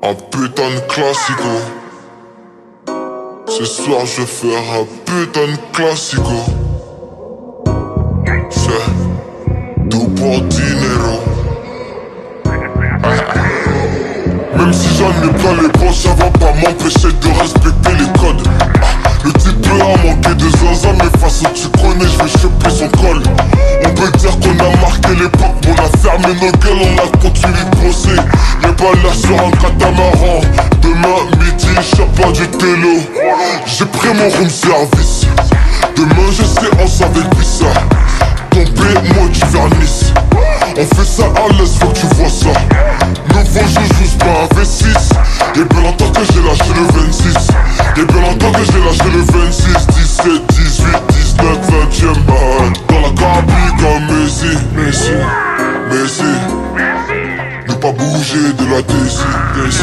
Un putain de classico. Ce soir je vais faire un putain de classico. C'est tout pour dinero. Même si j'en ai plein les poches, ça va pas m'empêcher de respecter les codes. Le type peut a manqué de zinzin, mais façon tu connais, je vais choper son col. On peut dire qu'on a marqué l'époque, mais on a fermé nos gueules, on a continué de bosser. Y'a pas l'air sur un catamaran. Demain midi, j'chape du télo. J'ai pris mon room service. Demain j'ai séance avec Bissa. Tombé, moi du vernis. On fait ça à l'aise, faut que tu vois ça. Nouveau joujou, pas un V6. Y'a bien longtemps que j'ai lâché le 26. Y'a bien longtemps que j'ai lâché le 26. 17, 18, 19, 20ème balle. Dans la cabine comme Messi. Ne pas bouger de la DC.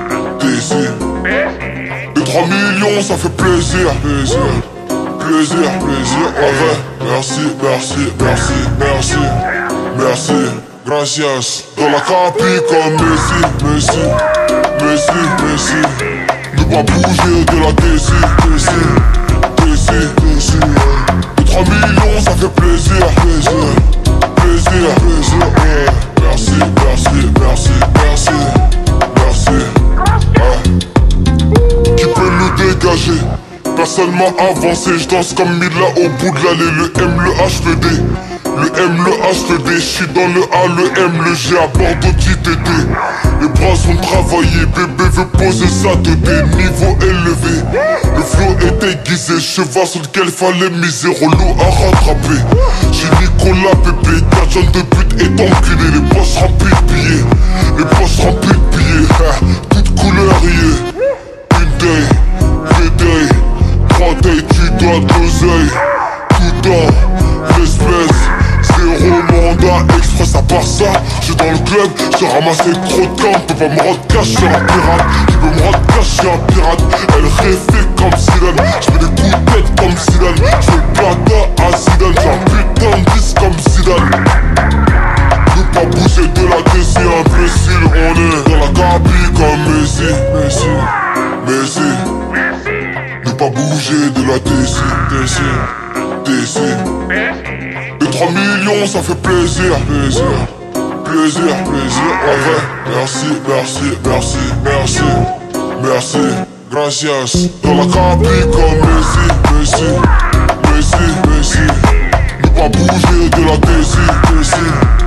2-3 millions, ça fait plaisir. En vrai, merci, gracias. Dans la capi comme Messi. Ne pas bouger de la DC. 2-3 millions, ça fait plaisir. Qui peut nous dégager? Personne m'a avancé, je danse comme Mila au bout de l'allée. Le M, le H, le D. Le M, le H, le D. J'suis dans le A, le M, le G à Bordeaux JTT. Les bras sont travaillés, bébé veut poser sa 2D. Niveau élevé, le flow est aiguisé. Cheval sur lequel fallait miser, relou à rattraper. J'ai Nicolas bébé, 4 jeunes de but et enculé. Les poches remplies de billets, toutes couleurs yeah. Une day, deux day, 3 days, tu dois 2 oeils. Tout dans l'espèce, 0 mandat express à part ça. J'suis dans le club, j'ai ramassé trop de camps. Peux pas me rendre cash, j'suis un pirate. Qui peut me rendre cash, j'suis un pirate. Elle réfait comme Zidane, j'mets des coups de tête comme Zidane. J'fais le plata à Zidane, j'ai un putain de disque comme Zidane. Ne pas bouger de la DC, imbécile. On est dans la cabine comme Messi. Ne pas bouger de la DC. 2-3 millions, ça fait plaisir. En vrai, merci, gracias. Dans la cabine comme Messi. Ne pas bouger de la DC.